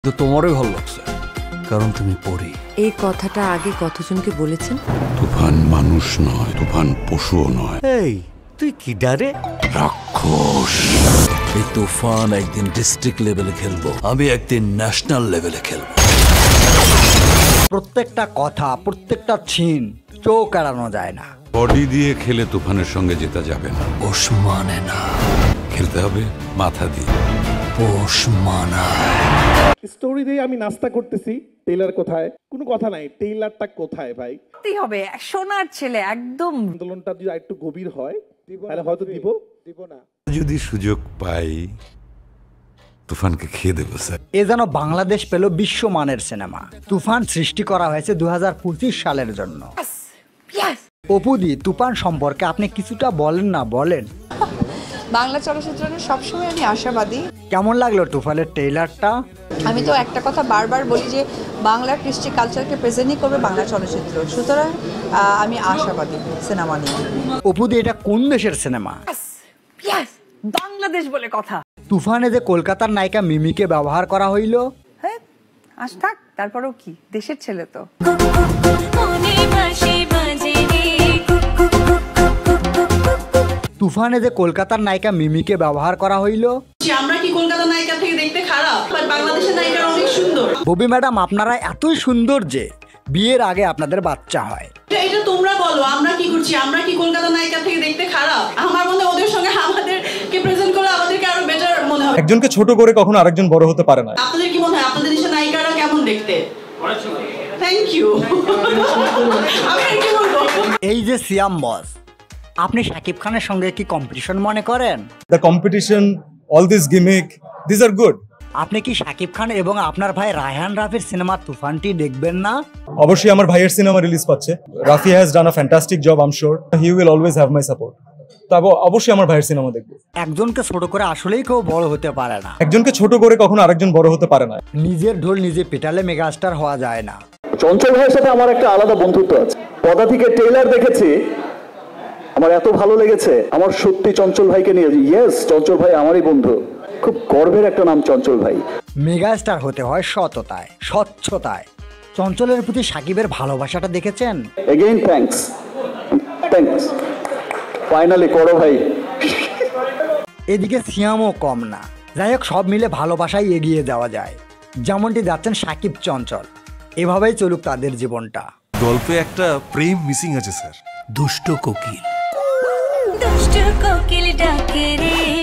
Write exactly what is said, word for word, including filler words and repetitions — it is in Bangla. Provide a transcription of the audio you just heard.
তো তোমারই ভালো লাগছে কারণ তুমি পড়ি। এই কথাটা আগে কতজনকে বলেছেন? তুফান মানুষ নয়, তুফান পশুও নয়। এই তুই কি ডারে? রাক্ষস। এই তুফান একদিন ডিস্ট্রিক্ট লেভেলে খেলবো, আমি একদিন ন্যাশনাল লেভেলে খেলবো। প্রত্যেকটা কথা, প্রত্যেকটা ছিন চোখ এড়ানো যায় না। বডি দিয়ে খেলে তুফানের সঙ্গে জেতা যাবে না। পোষ মানে না, খেলতে হবে মাথা দিয়ে। পোষ মানা। স্টোরি দিয়ে আমি নাস্তা করতেছি, টেইলার কোথায়? কোনো কথা নাই, টেইলারটা কোথায় ভাই? কি হবে, সোনার ছেলে একদম। আন্দোলনটা যদি একটু গভীর হয় তাহলে হয়তো দিব দিব না। যদি সুযোগ পাই তুফানকে খেয়ে দেবো স্যার। এ যেন বাংলাদেশ পেল বিশ্বমানের সিনেমা। তুফান সৃষ্টি করা হয়েছে দু হাজার পঁচিশ সালের জন্য। অপুদি, তুফান সম্পর্কে আপনি কিছুটা বলেন না বলেন। বাংলা চলচ্চিত্র নিয়ে সবসময় আমি আশাবাদী। কেমন লাগলো তুফানের ট্রেইলারটা? আমি তো একটা কথা বারবার বলি যে বাংলা কৃষ্টি কালচারকে প্রেজেন্টই করবে বাংলা চলচ্চিত্র, সুতরাং আমি আশাবাদী সিনেমা নিয়ে। অপুদি, এটা কোন দেশের সিনেমা? বাংলাদেশ বলে কথা। তুফানে যে কলকাতার নায়িকা মিমিকে ব্যবহার করা হইল, হ্যাঁ আজ থাক, তারপরেও কি, দেশের ছেলে তো। তুফানে যে কলকাতার নায়িকা মিমিকে ব্যবহার করা হইল, আমরা কি কলকাতার নায়িকা থেকে দেখতে খারাপ? বাংলাদেশের নায়িকা অনেক সুন্দর। ববি ম্যাডাম, আপনারা এতই সুন্দর যে বিয়ের আগে আপনাদের বাচ্চা হয়। এটা তোমরা বলো, আমরা কি করছি? আমরা কি কলকাতার নায়িকা থেকে দেখতে খারাপ? আমার মনে হয় ওদের সঙ্গে আমাদেরকে প্রেজেন্ট করলে আমাদেরকে আরো বেটার মনে হবে। একজনকে ছোট করে কখনো আরেকজন বড় হতে পারে না। আপনাদের কি মনে হয় আপনাদের দেশের নায়িকারা কেমন দেখতে? Thank you. আমি কি বলবো? এই যে সিয়াম বস, আপনি শাকিব খানের সঙ্গে কি কম্পিটিশন মনে করেন? The competition, all this gimmick, this are good. আপনি কি শাকিব খান এবং আপনার ভাই রায়হান রাফির সিনেমা তুফানটি দেখবেন না? অবশ্যই আমার ভাইয়ের সিনেমা রিলিজ পাচ্ছে। Rafi has done a fantastic job, I am sure he will always have my support. তবে অবশ্যই আমার ভাইয়ের সিনেমা দেখবো। একজনকে ছোট করে আসলেই কেউ বড় হতে পারে না। একজনকে ছোট করে কখনো আরেকজন বড় হতে পারে না। নিজের ঢোল নিজে পেটালে মেগাস্টার হওয়া যায় না। চঞ্চল ভাইয়ের সাথে আমার একটা আলাদা বন্ধুত্ব আছে। পদাতিকে ট্রেইলার দেখেছি, আমার এত ভালো লেগেছে। আমার সত্যি চঞ্চল ভাইকে নিয়ে, ইয়েস চঞ্চল ভাই আমারই বন্ধু। খুব গর্বের একটা নাম চঞ্চল ভাই। মেগাস্টার হতে হয় সততায়, স্বচ্ছতায়। চঞ্চলের প্রতি সাকিবের ভালোবাসাটা দেখেছেন? এগেইন থ্যাঙ্কস থ্যাঙ্কস ফাইনালি করো ভাই। এদিকে সিয়ামও কম না। যাই হোক, সব মিলে ভালোবাসায় এগিয়ে যাওয়া যায়, যেমনটি যাচ্ছেন সাকিব চঞ্চল। এভাবেই চলুক তাদের জীবনটা। গল্পে একটা প্রেম মিসিং আছে স্যার। দুষ্ট কোকিল, দুষ্ট কোকিল ডাকে রে।